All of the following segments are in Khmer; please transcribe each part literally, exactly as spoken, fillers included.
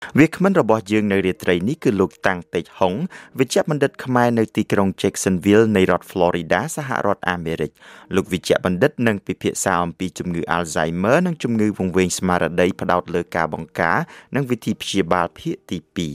វាគ្មិនរបស់យើងនៅរាត្រីនេះគឺលោកតាំងតេជហុងវិជ្ជបណ្ឌិតខ្មែរនៅទីក្រុង Jacksonville នៃរដ្ឋ Florida សហរដ្ឋអាមេរិកលោកវិជ្ជបណ្ឌិតនឹងពិភាក្សាអំពីជំងឺ Alzheimer និងជំងឺវង្វេងស្មារតីផ្ដោតលើការបង្ការនិងវិធីព្យាបាលភាគទីពីរ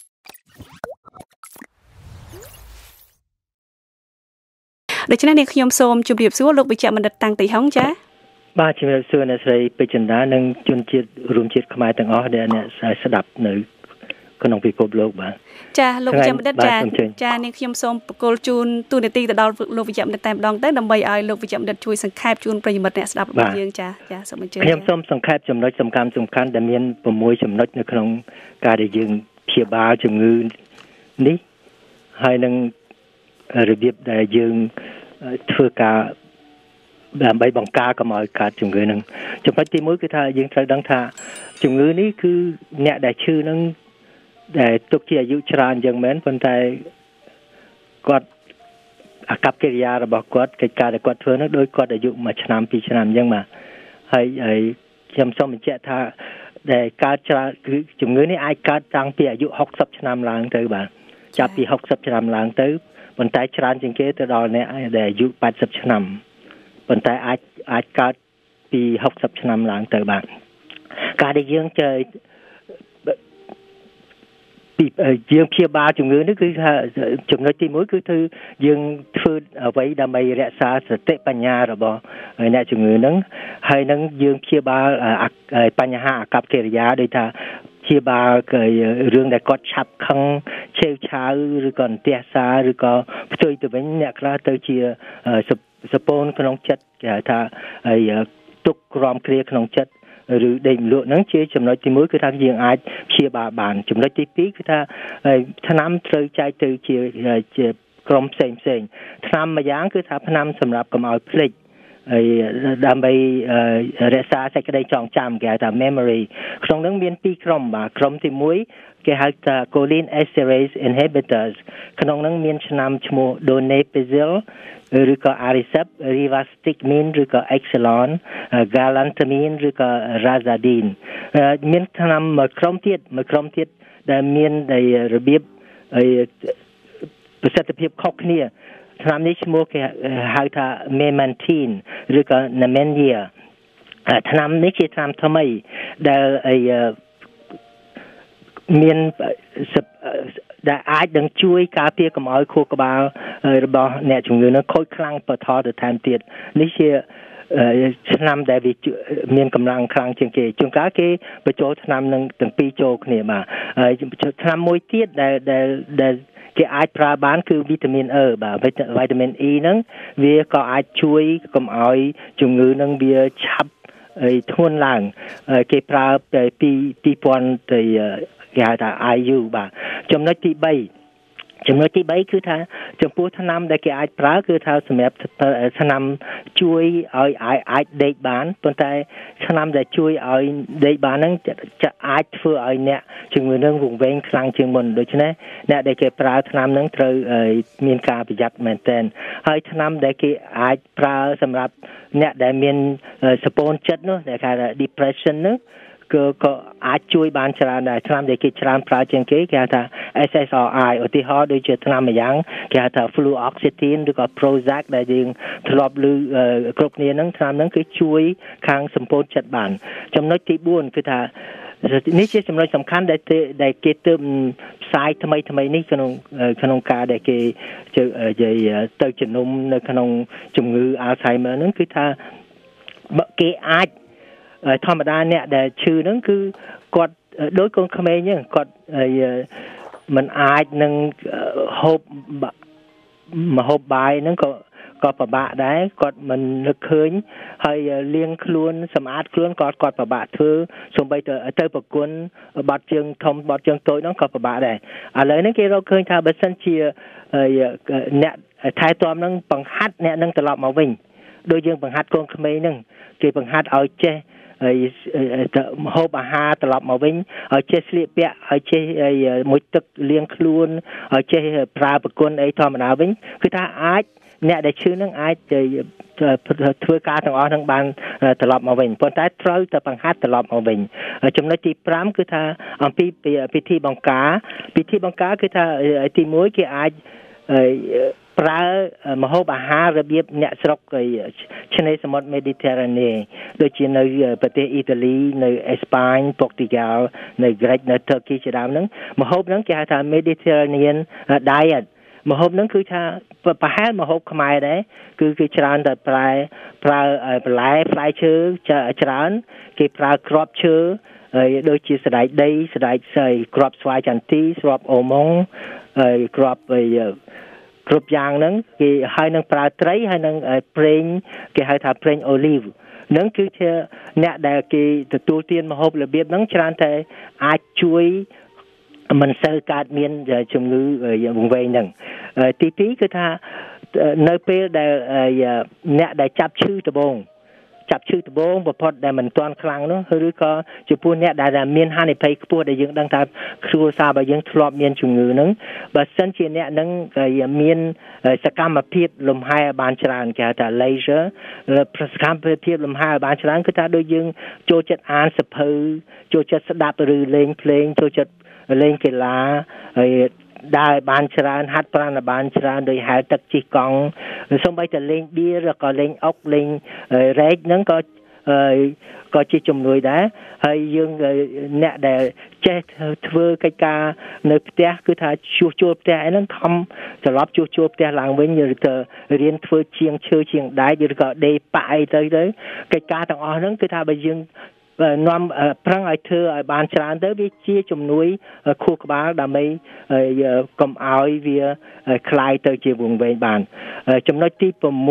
ដូច្នេះនេះខ្ញុំសូមជម្រាបសួរលោកវិជ្ជបណ្ឌិតតាំងតេជហុងចា៎បាទជំរាបសួរអ្នកស្រីពេជ្រចិន្តានិងជនជាតិរួមជាតិខ្មែរទាំងអស់ដែលអ្នកស្ដាប់នៅក្នុងពិភពលោកបាទចាលោកវិជ្ជបណ្ឌិតចាចានាងខ្ញុំសូមបកគលជូនទូនាទីទៅដល់លោកវិជ្ជបណ្ឌិតតែម្ដងទៅដើម្បីឲ្យលោកវិជ្ជបណ្ឌិតជួយសង្ខេបជូនប្រិយមិត្តអ្នកស្ដាប់របស់យើងចាចាសូមអញ្ជើញខ្ញុំសូមសង្ខេបចំណុចសំខាន់សំខាន់ដែលមាន៦ចំណុចនៅក្នុងការដែលយើងព្យាបាលជំងឺនេះហើយនឹងរបៀបដែលយើងធ្វើការដើម្បីបង្ការកុំឲ្យកើតជំងឺនឹងចំណុចទីមួយគឺថាយើងត្រូវដឹងថាជំងឺនេះគឺអ្នកដែលឈឺនឹងដែលទុកជាអាយុច្រើនយ៉ាងមែនប៉ុន្តែគាត់អាកប្បកិរិយារបស់គាត់កិច្ចការដែលគាត់ធ្វើនោះដោយគាត់អាយុមួយឆ្នាំពីរឆ្នាំអញ្ចឹងបាទហើយហើយខ្ញុំសូមបញ្ជាក់ថាដែលកើតច្រើនគឺជំងឺនេះអាចកើតតាំងពីអាយុហុកសិបឆ្នាំឡើងទៅបាទចាប់ពីហុកសិបឆ្នាំឡើងទៅប៉ុន្តែច្រើនជាងគេទៅដល់អ្នកដែលអាយុแปดสิบឆ្នាំប៉ុន្តែអាចអាចកើតពីហុកសិបឆ្នាំឡើងទៅបាទការដែលយើងចេះពីយើងព្យាបាលជំងឺនេះគឺថាចំណុចទីមួយគឺគឺយើងធ្វើអ្វីដើម្បីរក្សាសតិបញ្ញារបស់អ្នកជំងឺហ្នឹងហើយនឹងយើងព្យាបាលបញ្ហាអាកប្បកិរិយាដូចថាព្យាបាលរឿងដែលគាត់ឆាប់ខឹងឆេវឆាវឬក៏អន្ទះសារឬក៏ផ្ទុយទៅវិញអ្នកខ្លះទៅជាសពូនក្នុងចិត្តគេហៅថាហើយទុកក្រំគ្រាក្នុងចិត្តឬដេកលក់ហ្នឹងជាចំណុចទីមួយគឺថាយើងអាចព្យាបាលបានចំណុចទីពីរគឺថាថ្នាំត្រូវចែកទៅជាជាក្រុមផ្សេងផ្សេងថ្នាំមួយយ៉ាងគឺថាថ្នាំសម្រាប់កុំឲ្យភ្លេចហើយដើម្បីរក្សាសេចក្តីចងចាំគេហៅថា memory ក្នុងនោះមានពីរក្រុមបាទក្រុមទីមួយគេហៅថា choline esterase inhibitors ក្នុងនោះមានថ្នាំឈ្មោះ donepezil ឬក៏ Aricept rivastigmine ឬក៏ Exelon galantamine ឬក៏ Razadine មានថ្នាំមួយក្រុមទៀតមួយក្រុមទៀតដែលមានរបៀបប្រសិទ្ធភាពខុសគ្នាថ្នាំនេះឈ្មោះគេហៅថា Memantine ឬក៏ Namenia ថ្នាំនេះជាថ្នាំថ្មីដែលមានដែលអាចនឹងជួយការពារកុំឲ្យខួរក្បាលរបស់អ្នកជំងឺនោះខូចខ្លាំងបន្តទៅថែមទៀតនេះជាឆ្នាំដែលវាមានកម្លាំងខ្លាំងជាងគេជួនកាលគេបញ្ចូលឆ្នាំនឹងទាំងពីរចូលគ្នាបាទហើយឆ្នាំមួយទៀតដែលដែលដែលគេអាចប្រើបានគឺវីតាមីន E បាទវីតាមីន E ហ្នឹងវាក៏អាចជួយកុំឲ្យជំងឺហ្នឹងវាឆាប់ធ្ងន់ឡើងគេប្រើពីពីរពាន់ទៅគេហៅថា I U បាទចំណុចទីបីចំណុចទីបីគឺថាចំពោះថ្នាំដែលគេអាចប្រើគឺថាសម្រាប់ថ្នាំជួយឲ្យអាចដេកបានប៉ុន្តែថ្នាំដែលជួយឲ្យដេកបានហ្នឹងអាចធ្វើឲ្យអ្នកជំងឺនឹងវង្វេងខ្លាំងជាងមុនដូច្នេះអ្នកដែលគេប្រើថ្នាំហ្នឹងត្រូវមានការប្រយ័ត្នមែនទែនហើយថ្នាំដែលគេអាចប្រើសម្រាប់អ្នកដែលមានសពូនចិត្តនោះដែលគេហៅថា depression នោះគឺក៏អាចជួយបានច្រើនដែរថ្នាំដែលគេច្រើនប្រើជាងគេគេហៅថា S S R I ឧទាហរណ៍ដូចជាថ្នាំមួយយ៉ាងគេហៅថា fluoxetine ឬក៏ Prozac ដែលយើងធ្លាប់ឮគ្រប់គ្នាហ្នឹងថ្នាំហ្នឹងគឺជួយខាងសម្ពោធចិត្តបានចំណុចទីបួនគឺថានេះជាចំណុចសំខាន់ដែលដែលគេទើបផ្សាយថ្មីថ្មីនេះក្នុងក្នុងការដែលគេនិយាយទៅជំនុំនៅក្នុងជំងឺ Alzheimer ហ្នឹងគឺថាគេអាចធម្មតាអ្នកដែលឈឺហ្នឹងគឺគាត់ដោយកូនក្មេងហ្នឹងគាត់មិនអាចនឹងហូបមកហូបបាយហ្នឹងក៏ក៏ពិបាកដែរគាត់មិននឹកឃើញហើយលាងខ្លួនសម្អាតខ្លួនក៏គាត់ពិបាកធ្វើសូម្បីទៅទៅប្រគល់បាត់ជើងធំបាត់ជើងតូចហ្នឹងក៏ពិបាកដែរឥឡូវនេះគេរកឃើញថាបើសិនជាអ្នកថែទាំហ្នឹងបង្ហាត់អ្នកហ្នឹងត្រឡប់មកវិញដូចយើងបង្ហាត់កូនក្មេងហ្នឹងគេបង្ហាត់ឲ្យចេះហើយហូបអាហារត្រឡប់មកវិញឲ្យចេះស្លៀកពាក់ឲ្យចេះមុជទឹកលាងខ្លួនឲ្យចេះប្រើប្រគុណអីធម្មតាវិញគឺថាអាចអ្នកដែលឈឺនឹងអាចធ្វើការទាំងអស់នឹងបានត្រឡប់មកវិញប៉ុន្តែត្រូវតែបង្ហាត់ត្រឡប់មកវិញចំណុចទី5គឺថាអំពីពិធីបង្ការពិធីបង្ការគឺថាទី1គេអាចប្រើម្ហូបអាហាររបៀបអ្នកស្រុកឆ្នេរសមុទ្រ Mediterranean ដូចជានៅប្រទេសអ៊ីតាលីនៅអេស្ប៉ាញប៉ូទុយហ្គាល់នៅក្រិចនៅតឺគីជាដើមហ្នឹងម្ហូបហ្នឹងគេហៅថា Mediterranean diet ម្ហូបហ្នឹងគឺថាប្រហែលម្ហូបខ្មែរដែរគឺគេច្រើនតែប្រើប្រើបន្លែផ្លែឈើច្រើនគេប្រើគ្រាប់ឈើដូចជាសណ្តែកដីសណ្តែកស្អីគ្រាប់ស្វាយចន្ទីស្រាប់អូម៉ុងគ្រាប់គ្រប់យ៉ាងហ្នឹងគេហើយនឹងប្រើត្រីហើយនឹងប្រេងគេហៅថាប្រេងអូលីវហ្នឹងគឺជាអ្នកដែលគេទទួលទានម្ហូបរបៀបហ្នឹងច្រើនតែអាចជួយមិនសូវកើតមានជំងឺវង្វេងហ្នឹងទីពីរគឺថានៅពេលដែលអ្នកដែលចាប់ឈឺដំបូងចាប់ឈឺដំបូងបំផុតដែលមិនទាន់ខ្លាំងនោះឬក៏ចំពោះអ្នកដែលមានហានិភ័យខ្ពស់ដែលយើងដឹងថាគ្រួសាររបស់យើងធ្លាប់មានជំងឺហ្នឹងបើសិនជាអ្នកហ្នឹងមានសកម្មភាពលំហែបានច្រើនគេហៅថា leisure សកម្មភាពលំហែបានច្រើនគឺថាដូចយើងចូលចិត្តអានសៀវភៅចូលចិត្តស្ដាប់ឬលេងភ្លេងចូលចិត្តលេងកីឡាហើយដើរបានច្រើនហាត់ប្រាណបានច្រើនដោយហែលទឹកជិះកង់សូម្បីតែលេងបៀឬក៏លេងអុកលេងរែកហ្នឹងក៏ក៏ជាជំនួយដែរហើយយើងអ្នកដែលចេះធ្វើកិច្ចការនៅផ្ទះគឺថាជួសជុលផ្ទះអីហ្នឹងខំត្រឡប់ជួសជុលផ្ទះឡើងវិញឬក៏រៀនធ្វើជាងឈើជាងដែកឬក៏ដេរប៉ាក់អីទៅទៅកិច្ចការទាំងអស់ហ្នឹងគឺថាបើយើងនាំប្រឹងឲ្យធ្វើឲ្យបានច្រើនទៅវាជាជំនួយខួរក្បាលដើម្បីកុំឲ្យវាคลายទៅជាវង្វេងបានចំណុចទី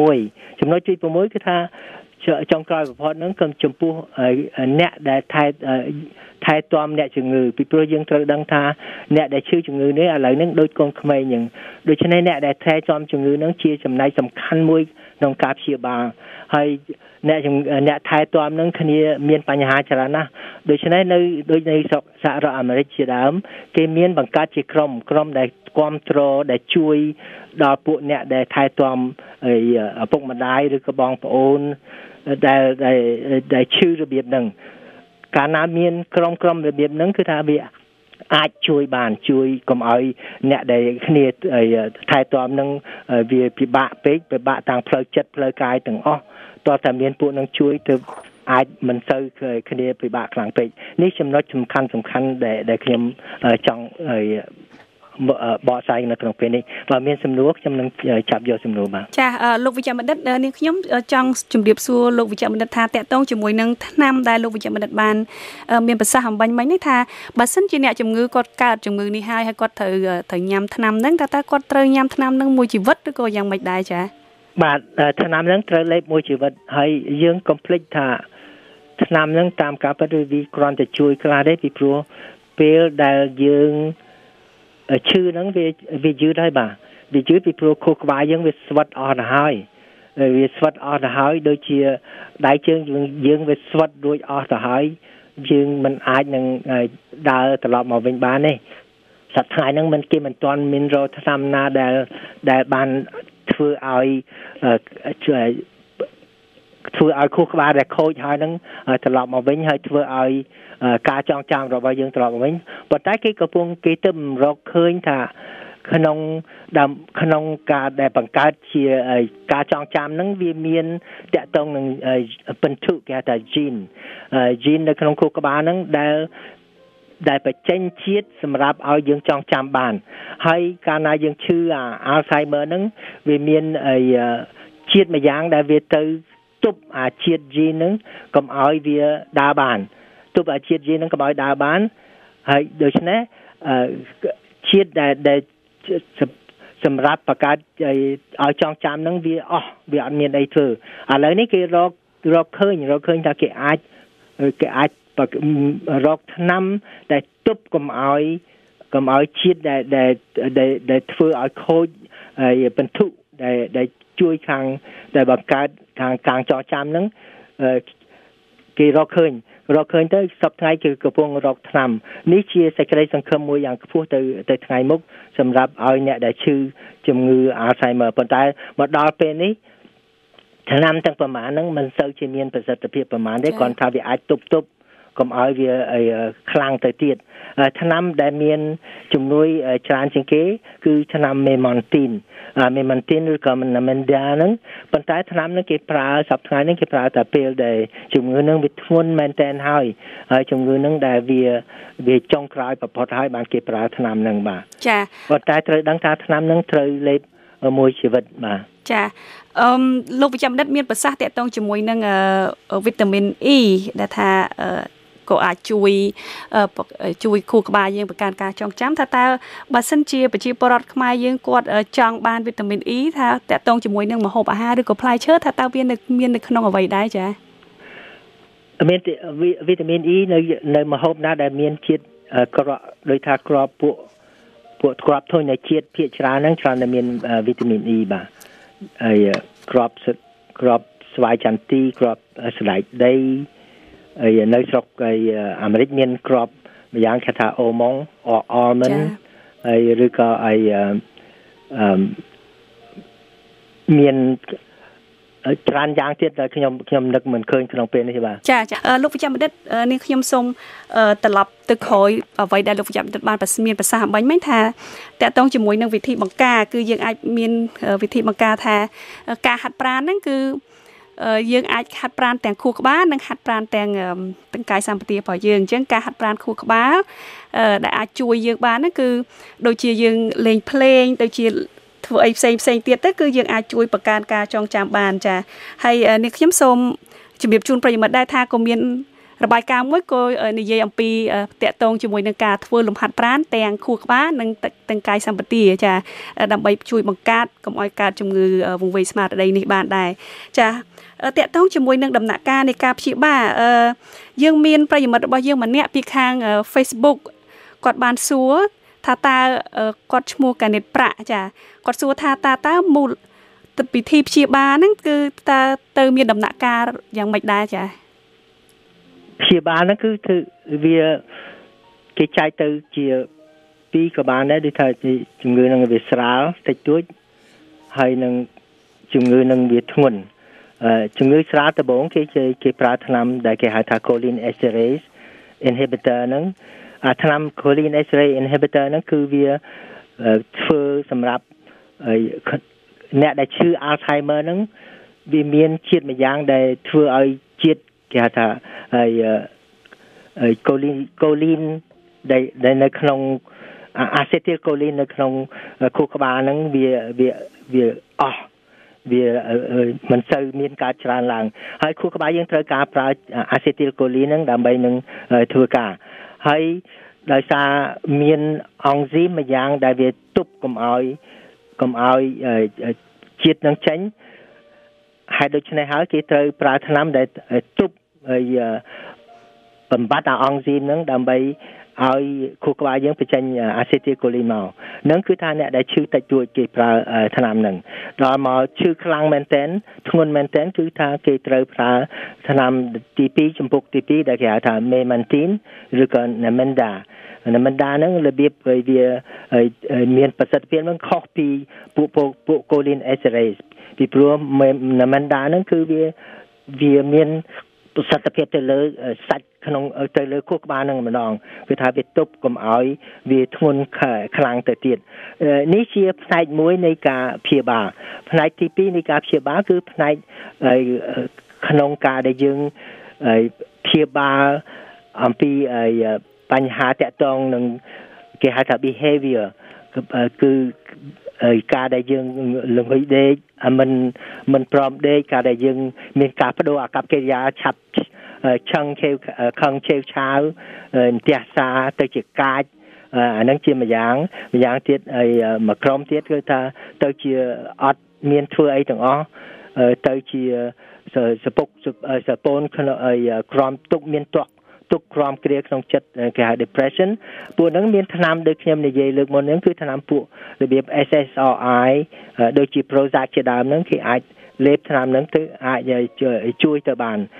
6ចំណុចទី6គឺថាចុងក្រោយបំផុតហ្នឹងគឺចំពោះអ្នកដែលថែថែទាំអ្នកជំងឺពីព្រោះយើងត្រូវដឹងថាអ្នកដែលឈឺជំងឺនេះឥឡូវហ្នឹងដូចកូនក្មេងអញ្ចឹងដូច្នេះអ្នកដែលថែទាំជំងឺហ្នឹងជាចំណែកសំខាន់មួយក្នុងការព្យាបាលហើយអ្នកអ្នកថែទាំនឹងគ្នាមានបញ្ហាច្រើនណាស់ដូច្នេះនៅដូចในសហរដ្ឋអាមេរិកជាដើមគេមានបង្កើតជាក្រុមក្រុមដែលគ្រប់គ្រងដែលជួយដល់ពួកអ្នកដែលថែទាំឪពុកម្ដាយឬក៏បងប្អូនដែលដែលឈឺរបៀបហ្នឹងកាលណាមានក្រុមក្រុមរបៀបហ្នឹងគឺថាវាអាចជួយបានជួយកុំឲ្យអ្នកដែលគ្នាថែទាំនឹងវាពិបាកពេកពិបាកទាំងផ្លូវចិត្តផ្លូវកាយទាំងអស់តើតែមានពួកនឹងជួយទៅអាចមិនសូវគ្នាពិបាកខ្លាំងពេកនេះចំណុចសំខាន់សំខាន់ដែលដែលខ្ញុំចង់បកស្រាយនៅក្នុងពេលនេះបើមានសំណួរខ្ញុំនឹងចាប់យកសំណួរបាទចាលោកវិជ្ជបណ្ឌិតនាងខ្ញុំចង់ជម្រាបសួរលោកវិជ្ជបណ្ឌិតថាតកតងជាមួយនឹងថ្នាំដែលលោកវិជ្ជបណ្ឌិតបានមានប្រសាសន៍អំបញ្ញមិញនេះថាបើសិនជាអ្នកជំងឺគាត់កើតជំងឺនេះហើយហើយគាត់ត្រូវត្រូវញ៉ាំថ្នាំហ្នឹងតើតើគាត់ត្រូវញ៉ាំថ្នាំហ្នឹងមួយជីវិតឬក៏យ៉ាងម៉េចដែរចាបាទថ្នាំហ្នឹងត្រូវលេបមួយជីវិតហើយយើងកុំភ្លេចថាថ្នាំហ្នឹងតាមការពិតវាគ្រាន់តែជួយខ្លះទេពីព្រោះពេលដែលយើងឈឺហ្នឹងវាវាយឺតហើយបាទវាយឺតពីព្រោះខួរក្បាលយើងវាស្វិតអស់ទៅហើយវាស្វិតអស់ទៅហើយដូចជាដៃជើងយើងវាស្វិតរួចអស់ទៅហើយយើងមិនអាចនឹងដើរត្រឡប់មកវិញបានទេសប្តាហ៍ហ្នឹងមិនគេមិនទាន់មានរកថ្នាំណាដែលដែលបានធ្វើឲ្យធ្វើឲ្យខួរក្បាលដែលខូចហើយហ្នឹងត្រឡប់មកវិញហើយធ្វើឲ្យការចងចាំរបស់យើងត្រឡប់មកវិញប៉ុន្តែគេកំពុងគេទៅរកឃើញថាក្នុងក្នុងការដែលបង្កើតជាការចងចាំហ្នឹងវាមានតកតងនឹងពិន្ទុគេហៅថា gene gene នៅក្នុងខួរក្បាលហ្នឹងដែលដែលបញ្ចេញជាតិសម្រាប់ឲ្យយើងចងចាំបានហើយកាលណាយើងឈឺអា Alzheimer ហ្នឹងវាមានជាតិមួយយ៉ាងដែលវាទៅទប់អាជាតិ gene ហ្នឹងកុំឲ្យវាដើរបានទប់អាជាតិ gene ហ្នឹងកុំឲ្យដើរបានហើយដូច្នេះជាតិដែលដែលសម្រាប់បង្កើតឲ្យចងចាំហ្នឹងវាអស់វាអត់មានអីធ្វើឥឡូវនេះគេរករកឃើញរកឃើញថាគេអាចគេអាចរកថ្នាំដែលទប់កុំឲ្យកុំឲ្យជាតិដែលដែលដែលធ្វើឲ្យខូចពិន្ទុដែលដែលជួយខាងដែលបង្កើតខាងខាងចងចាំហ្នឹងគេរកឃើញរកឃើញទៅសប្តាហ៍គឺកំពុងរកថ្នាំនេះជាសេចក្តីសង្ឃឹមមួយយ៉ាងខ្ពស់ទៅទៅថ្ងៃមុខសម្រាប់ឲ្យអ្នកដែលឈឺជំងឺ Alzheimer ប៉ុន្តែមកដល់ពេលនេះថ្នាំទាំងប្រមាណហ្នឹងមិនសូវជាមានប្រសិទ្ធភាពប្រមាណទេគ្រាន់ថាវាអាចទប់ទប់កុំឲ្យវាខ្លាំងទៅទៀតថ្នាំដែលមានជំនួយច្រើនជាងគេគឺថ្នាំ Memantine Memantine ឬក៏ Namenda ហ្នឹងប៉ុន្តែថ្នាំហ្នឹងគេប្រើសប្តាហ៍ហ្នឹងគេប្រើតែពេលដែលជំងឺហ្នឹងវាធ្ងន់មែនទែនហើយហើយជំងឺហ្នឹងដែលវាវាចុងក្រោយបំផុតហើយបានគេប្រើថ្នាំហ្នឹងបាទចាប៉ុន្តែត្រូវដឹងថាថ្នាំហ្នឹងត្រូវលេបមួយជីវិតបាទចាអឺលោកវិជ្ជបណ្ឌិតមានប្រសាសន៍តាក់ទងជាមួយនឹងវីតាមីន E ដែលថាក៏អាចជួយជួយខួរក្បាលយើងបង្កើនការចងចាំថាតើបើសិនជាប្រជាពលរដ្ឋខ្មែរយើងគាត់ចង់បានវីតាមីន E ថាតាក់ទងជាមួយនឹងម្ហូបអាហារឬក៏ផ្លែឈើថាតើវានៅមាននៅក្នុងអ្វីដែរចាមានវីតាមីន E នៅនៅម្ហូបណាដែលមានជាតិក្រក់ដោយថាក្របពួកពួកក្របធន់នៃជាតិភាគច្រើនហ្នឹងច្រើនតែមានវីតាមីន E បាទហើយក្របក្របស្វាយចន្ទីក្របស្លែកដីហើយនៅស្រុកអាមេរិកមានក្របម្យ៉ាងគេថាអូម៉ុងអអលមិនហើយឬក៏អីអឺមានច្រើនយ៉ាងទៀតដែលខ្ញុំខ្ញុំនឹកមិនឃើញក្នុងពេលនេះបាទចាចាលោកវិជ្ជបណ្ឌិតនេះខ្ញុំសូមត្រឡប់ទៅក្រោយអ្វីដែលលោកវិជ្ជបណ្ឌិតបានមានប្រសាសន៍អំបញ្ញមិញថាតកតងជាមួយនឹងវិធីបង្ការគឺយើងអាចមានវិធីបង្ការថាការហាត់ប្រាណហ្នឹងគឺយើងអាចហាត់ប្រាណទាំងខួរក្បាលនិងហាត់ប្រាណទាំងទាំងកាយសម្បទារបស់យើងអញ្ចឹងការហាត់ប្រាណខួរក្បាលដែលអាចជួយយើងបានហ្នឹងគឺដូចជាយើងលេងភ្លេងដូចជាធ្វើអីផ្សេងផ្សេងទៀតទៅគឺយើងអាចជួយបង្កើនការចងចាំបានចាហើយនេះខ្ញុំសូមជម្រាបជូនប្រិយមិត្តដែរថាក៏មានរបាយការណ៍មួយក៏និយាយអំពីតាក់ទងជាមួយនឹងការធ្វើលំហាត់ប្រាណទាំងខួរក្បាលនិងទាំងកាយសម្បទាចាដើម្បីជួយបង្កើតកុំឲ្យកើតជំងឺវង្វេងស្មារតីនេះបានដែរចាតាក់ទងជាមួយនឹងដំណាក់កាលនៃការព្យាបាលយើងមានប្រិយមិត្តរបស់យើងម្នាក់ពីខាង Facebook គាត់បានសួរថាតើគាត់ឈ្មោះកានិតប្រាក់ចាគាត់សួរថាតើតើមូលពិធីព្យាបាលហ្នឹងគឺតើទៅមានដំណាក់កាលយ៉ាងម៉េចដែរចាព្យាបាលហ្នឹងគឺធ្វើវាគេចែកទៅជាពីរក៏បានដែរដូចថាជំងឺហ្នឹងវាស្រាលតិចតួចហើយនឹងជំងឺហ្នឹងវាធ្ងន់ជំងឺស្រាលដំបូងគេគេប្រើថ្នាំដែលគេហៅថា cholinesterase inhibitor ហ្នឹងអាថ្នាំ cholinesterase inhibitor ហ្នឹងគឺវាធ្វើសម្រាប់អ្នកដែលឈឺ Alzheimer ហ្នឹងវាមានជាតិមួយយ៉ាងដែលធ្វើឲ្យជាតិគេហៅថាហើយ choline choline ដែលនៅក្នុង acetylcholine នៅក្នុងខួរក្បាលហ្នឹងវាវាវាអស់វាមិនសូវមានការច្រើនឡើងហើយខួរក្បាលយើងត្រូវការប្រើ acetylcholine ហ្នឹងដើម្បីនឹងធ្វើការហើយដោយសារមានអង់ស៊ីមមួយយ៉ាងដែលវាទប់កុំឲ្យកុំឲ្យជាតិនឹងចេញហើយដូច្នេះហើយគេត្រូវប្រើថ្នាំដែលទប់ហើយបំបត្តិអាអង់ស៊ីមហ្នឹងដើម្បីឲ្យខួរក្បាលយើងបញ្ចេញ acetylcholine មកនឹងគឺថាអ្នកដែលឈឺតិចតួចគេប្រើថ្នាំហ្នឹងដល់មកឈឺខ្លាំងមែនទែនធ្ងន់មែនទែនគឺថាគេត្រូវប្រើថ្នាំទីពីរចំពុកទីពីរដែលគេហៅថា Memantine ឬក៏ Namenda Namenda ហ្នឹងរបៀបវាមានប្រសិទ្ធភាពហ្នឹងខុសពីពួកពួក cholinesterase ពីព្រោះ Namenda ហ្នឹងគឺវាវាមានប្រសិទ្ធភាពទៅលើសាច់ក្នុងទៅលើខួរក្បាលនឹងម្ដងគឺថាវាទប់កុំឲ្យវាធ្ងន់ខ្លាំងទៅទៀតនេះជាផ្នែកមួយនៃការព្យាបាលផ្នែកទីពីរនៃការព្យាបាលគឺផ្នែកក្នុងការដែលយើងព្យាបាលអំពីបញ្ហាតាក់ទងនឹងគេហៅថា behavior គឺការដែលយើងល្ងុយដេកមិនមិនព្រមដេកការដែលយើងមានការបដូរអាកប្បកិរិយាឆាប់ឆឹងឆេវខឹងឆេវឆាវផ្ទះសាទៅជាកាចអាហ្នឹងជាម្យ៉ាងម្យ៉ាងទៀតហើយមួយក្រុមទៀតគឺថាទៅជាអត់មានធ្វើអីទាំងអស់ទៅជាសពុកសពូនក្នុងក្រមទុកមានទុកទុកក្រមគ្រាក្នុងចិត្តគេហៅ depression ពួកហ្នឹងមានថ្នាំដូចខ្ញុំនិយាយលើកមុនហ្នឹងគឺថ្នាំពួករបៀប S S R I ដូចជា Prozac ជាដើមហ្នឹងគេអាចលេបថ្នាំហ្នឹងទៅអាចជួយទៅបាន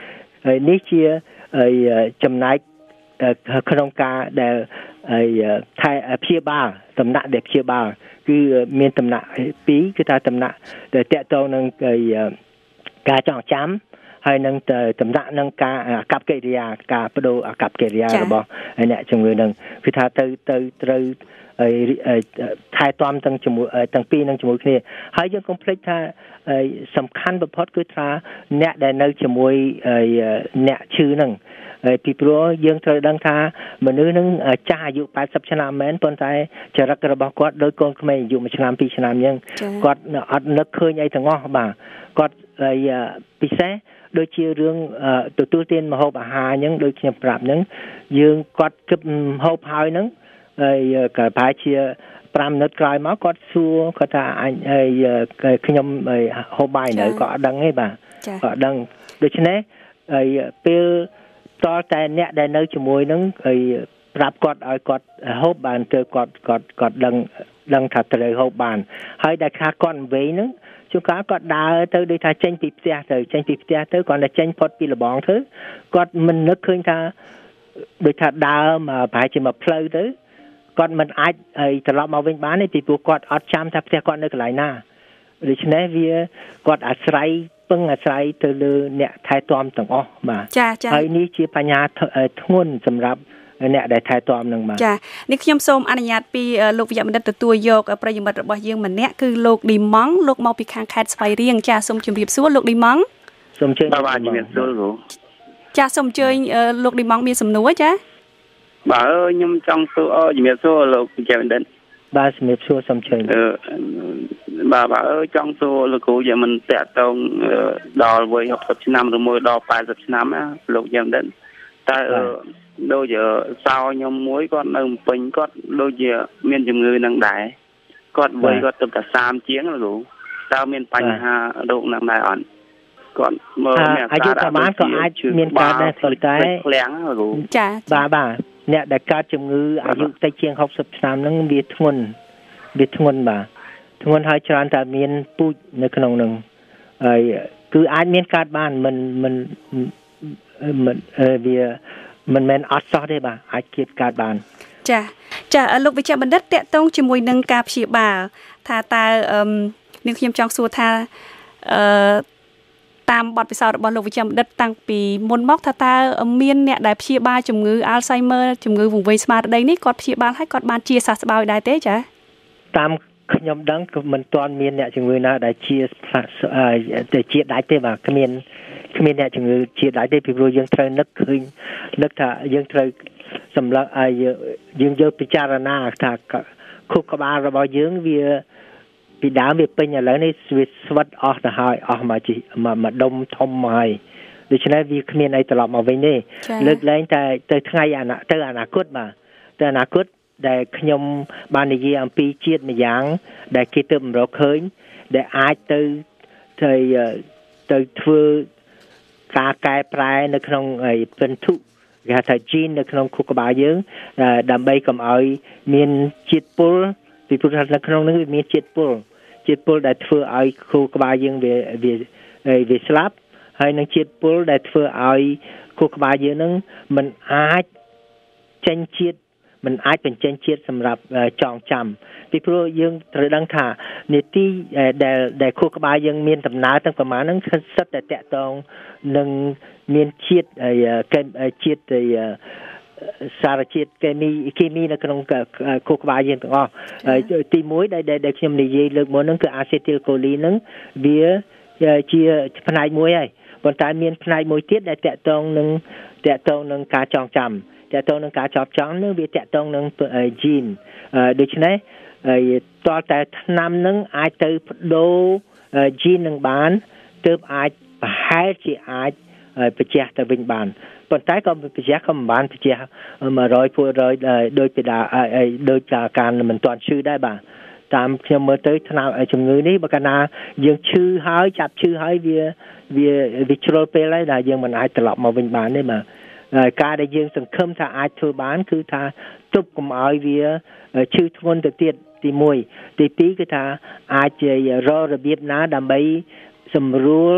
ហើយនេះជាចំណាយក្នុងការដែលថែព្យាបាលដំណាក់ដែលព្យាបាលគឺមានដំណាក់ពីរគឺថាដំណាក់ដែលតកតងនឹងការចងចាំហើយនឹងដំណាក់នឹងការអាកប្បកិរិយាការបដូរអាកប្បកិរិយារបស់អ្នកជំងឺនឹងគឺថាទៅទៅត្រូវថែទាំទាំងជាមួយទាំងពីរនឹងជាមួយគ្នាហើយយើងកុំភ្លេចថាសំខាន់បំផុតគឺថាអ្នកដែលនៅជាមួយអ្នកឈឺនឹងពីព្រោះយើងត្រូវដឹងថាមនុស្សនឹងចាស់អាយុeightyឆ្នាំមែនប៉ុន្តែចរិតរបស់គាត់ដោយកូនក្មេងអាយុoneឆ្នាំtwoឆ្នាំអញ្ចឹងគាត់អត់នឹកឃើញអីទាំងអស់បាទគាត់ពិសេសដូចជារឿងទទួលទានម្ហូបអាហារអញ្ចឹងដូចខ្ញុំប្រាប់អញ្ចឹងយើងគាត់គិតម្ហូបហើយហ្នឹងហើយក៏ប្រហែលជាfiveមីនិតក្រោយមកគាត់សួរគាត់ថាអញខ្ញុំហូបបាយនៅក៏អត់ដឹងទេបាទក៏អត់ដឹងដូច្នេះហើយពេលតើតែអ្នកដែលនៅជាមួយនឹងហើយប្រាប់គាត់ឲ្យគាត់ហូបបានទៅគាត់គាត់គាត់ដឹងដឹងថាត្រូវហូបបានហើយដែលថាគាត់វែងហ្នឹងជួនកាលគាត់ដើរទៅដូចថាចេញពីផ្ទះទៅចេញពីផ្ទះទៅគាត់តែចេញផុតពីលបងទៅគាត់មិននឹកឃើញថាដូចថាដើរមកប្រហែលជាមួយផ្លូវទៅគាត់មិនអាចឲ្យត្រឡប់មកវិញបានទេពីព្រោះគាត់អត់ចាំថាផ្ទះគាត់នៅកន្លែងណាដូច្នេះវាគាត់អាស្រ័យពឹងអាស្រ័យទៅលើអ្នកថែទាំទាំងអស់បាទចាចាហើយនេះជាបញ្ហាធ្ងន់សម្រាប់អ្នកដែលថែទាំនឹងបាទចានេះខ្ញុំសូមអនុញ្ញាតពីលោកវិជ្ជបណ្ឌិតទទួលយកប្រិយមិត្តរបស់យើងម្នាក់គឺលោកឌីម៉ង់លោកមកពីខាងខេត្តស្វាយរៀងចាសូមជម្រាបសួរលោកឌីម៉ង់សូមអញ្ជើញបាទជំរាបសួរលោកចាសូមអញ្ជើញលោកឌីម៉ង់មានសំណួរចាបាទខ្ញុំចង់សួរអជំរាបសួរលោកវិជ្ជបណ្ឌិតបាទជំរាបសួរសូមអញ្ជើញអឺបាទបាទចង់សួរលោកគ្រូយ៉ាងមិនតាក់ទងដល់វ័យsixtyឆ្នាំឬមួយដល់eightyឆ្នាំណាលោកវិជ្ជបណ្ឌិតតែដូចសោខ្ញុំមួយគាត់នៅភ្នំពេញគាត់ដូចជាមានជំងឺនឹងដែរគាត់វ័យគាត់ទៅតែthirtyជាងលោកតើមានបញ្ហារោគនឹងដែរអត់គាត់មើលមានអាយុប្រហែលក៏អាចមានកើតដែរព្រោះតែឃ្លាំងលោកចាបាទបាទអ្នកដែលកើតជំងឺអាយុតិចជាងsixtyឆ្នាំហ្នឹងវាធ្ងន់វាធ្ងន់បាទធ្ងន់ហើយច្រើនតែមានពូជនៅក្នុងហ្នឹងហើយគឺអាចមានកើតបានមិនមិនមិនវាមិនមែនអត់សោះទេបាទអាចគៀបកើតបានចាចាលោកវិជ្ជបណ្ឌិតតកតងជាមួយនឹងការព្យាបាលថាតើអឺនាងខ្ញុំចង់សួរថាអឺតាមបទពិសោធន៍របស់លោកវិជ្ជបណ្ឌិតតាំងពីមុនមកថាតើមានអ្នកដែលព្យាបាលជំងឺ Alzheimer ជំងឺវង្វេងស្មារតីនេះគាត់ព្យាបាលហើយគាត់បានជាសះស្បើយដែរទេចាតាមខ្ញុំដឹងក៏មិនទាន់មានអ្នកជំងឺណាដែលជាតែជាដាច់ទេបាទគ្មានគ្មានអ្នកជំងឺជាដាច់ទេពីព្រោះយើងត្រូវនឹកឃើញនឹកថាយើងត្រូវសម្លឹងឲ្យយើងយកពិចារណាថាខួរក្បាលរបស់យើងវាពីដើមវាពេញឥឡូវនេះវាស្វិតអស់ទៅហើយអស់មកជីមកដុំធំមកហើយដូច្នេះវាគ្មានអីត្រឡប់មកវិញទេលើកលែងតែទៅថ្ងៃអនាទៅអនាគតបាទទៅអនាគតដែលខ្ញុំបាននិយាយអំពីជាតិម្យ៉ាងដែលគេទើបរកឃើញដែលអាចទៅទៅទៅធ្វើការកែប្រែនៅក្នុងពិន្ទុគេហៅថា gene នៅក្នុងខួរក្បាលយើងដើម្បីកុំឲ្យមានជាតិពុលពីព្រោះថានៅក្នុងនោះមានជាតិពុលជាតិពុលដែលធ្វើឲ្យខួរក្បាលយើងវាវាវាស្លាប់ហើយនឹងជាតិពុលដែលធ្វើឲ្យខួរក្បាលយើងនឹងមិនអាចចេញជាតិមិនអាចបញ្ចេញជាតិសម្រាប់ចងចាំពីព្រោះយើងត្រូវដឹងថានីតិដែលដែលខួរក្បាលយើងមានដំណើរទាំងប្រមាណហ្នឹងសិតតែតាក់ទងនឹងមានជាតិជាតិសារជាតិគីមីគីមីនៅក្នុងខួរក្បាលយើងទាំងអស់ទីមួយដែលដែលខ្ញុំនិយាយលើកមុនហ្នឹងគឺ acetylcholine ហ្នឹងវាជាផ្នែកមួយហើយប៉ុន្តែមានផ្នែកមួយទៀតដែលតាក់ទងនឹងតាក់ទងនឹងការចងចាំតាក់ទងនឹងការចងចាំនឹងវាតាក់ទងនឹង gene ដូច្នេះតើតែថ្នាំនឹងអាចទៅបដូរ gene នឹងបានទើបអាចប្រហែលជាអាចបញ្ជាក់ទៅវិញបានប៉ុន្តែក៏បញ្ជាក់ក៏មិនបានបញ្ជាក់one hundred percentដោយពីដាដោយការមិនទាន់ឈឺដែរបាទតាមខ្ញុំមើលទៅថ្នាំជំងឺនេះបើកាលណាយើងឈឺហើយចាប់ឈឺហើយវាវាវាជ្រុលពេលហើយដែលយើងមិនអាចត្រឡប់មកវិញបានទេបាទការដែលយើងសង្ឃឹមថាអាចធ្វើបានគឺថាទប់កុំឲ្យវាឈឺធ្ងន់ទៅទៀតទីoneទីtwoគឺថាអាចរករបៀបណាដើម្បីសម្រួល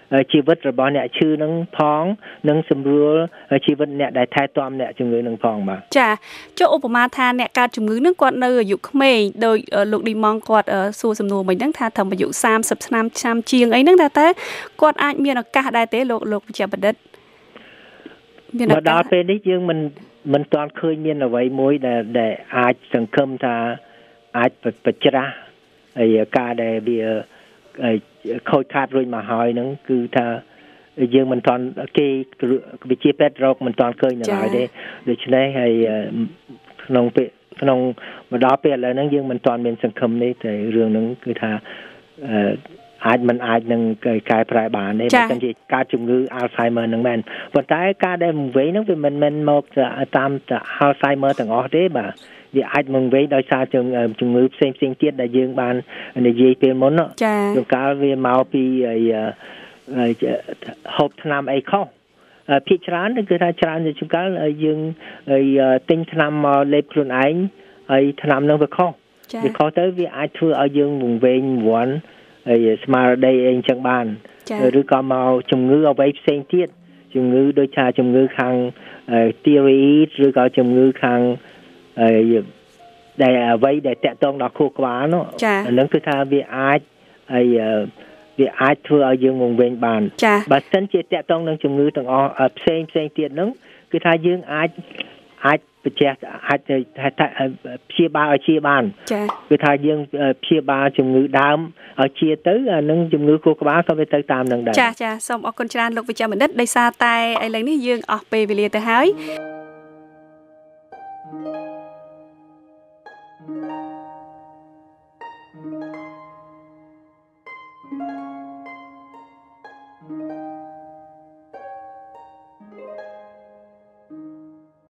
ชีวิตរបស់អ្នកឈឺនឹងផងនិងសម្រួលជីវិតអ្នកដែលថែទាំអ្នកជំងឺនឹងផងបាទចាចុះឧបមាថាអ្នកកើតជំងឺនឹងគាត់នៅអាយុក្មេងដោយលោកឌីម៉ងគាត់សួរសំណួរមិញហ្នឹងថាត្រឹមអាយុសាមសិបឆ្នាំឆ្នាំជាងអីហ្នឹងតែគាត់អាចមានឱកាសដែរទេលោកលោកវិជ្ជបណ្ឌិតមានឱកាសដល់ពេលនេះយើងមិនមិនទាន់ឃើញមានអ្វីមួយដែលដែលអាចសង្ឃឹមថាអាចបច្ច្រាស់ហើយការដែលវាខូចខាតរួចមកហើយហ្នឹងគឺថាយើងមិនទាន់គេវិជាពេទ្យរកមិនទាន់ឃើញនៅឡើយទេដូច្នេះហើយក្នុងពេលក្នុងមកដល់ពេលឥឡូវហ្នឹងយើងមិនទាន់មានសង្ឃឹមនេះតែរឿងហ្នឹងគឺថាអាចមិនអាចនឹងកែប្រែបានទេបើមិនជាការជំងឺ Alzheimer ហ្នឹងមែនប៉ុន្តែការដែលវង្វេងហ្នឹងវាមិនមែនមកតាមតែ Alzheimer ទាំងអស់ទេបាទវាអាចមកវិញដោយសារជំងឺផ្សេងផ្សេងទៀតដែលយើងបាននិយាយពេលមុនចា៎កាលវាមកពីហូបថ្នាំអីខុសភាគច្រើនគឺថាច្រើនជាងកាលយើងទិញថ្នាំមកលេបខ្លួនឯងហើយថ្នាំហ្នឹងវាខុសវាខុសទៅវាអាចធ្វើឲ្យយើងវង្វេងវ័នហើយស្មារតីអីចឹងបានឬក៏មកជំងឺអ្វីផ្សេងទៀតជំងឺដូចថាជំងឺខាង thyroid ឬក៏ជំងឺខាងដែលអ្វីដែលតាក់ទងដល់ខួរក្បាលនោះអានឹងគឺថាវាអាចហើយវាអាចធ្វើឲ្យយើងវង្វេងបានបើសិនជាតាក់ទងនឹងជំងឺទាំងអស់ផ្សេងផ្សេងទៀតហ្នឹងគឺថាយើងអាចអាចបញ្ជាក់អាចព្យាបាលឲ្យជាបានគឺថាយើងព្យាបាលជំងឺដើមឲ្យជាទៅអានឹងជំងឺខួរក្បាលក៏វាទៅតាមនឹងដែរចាចាសូមអរគុណច្រើនលោកវិជ្ជបណ្ឌិតដោយសារតែឥឡូវនេះយើងអស់ពេលវេលាទៅហើយ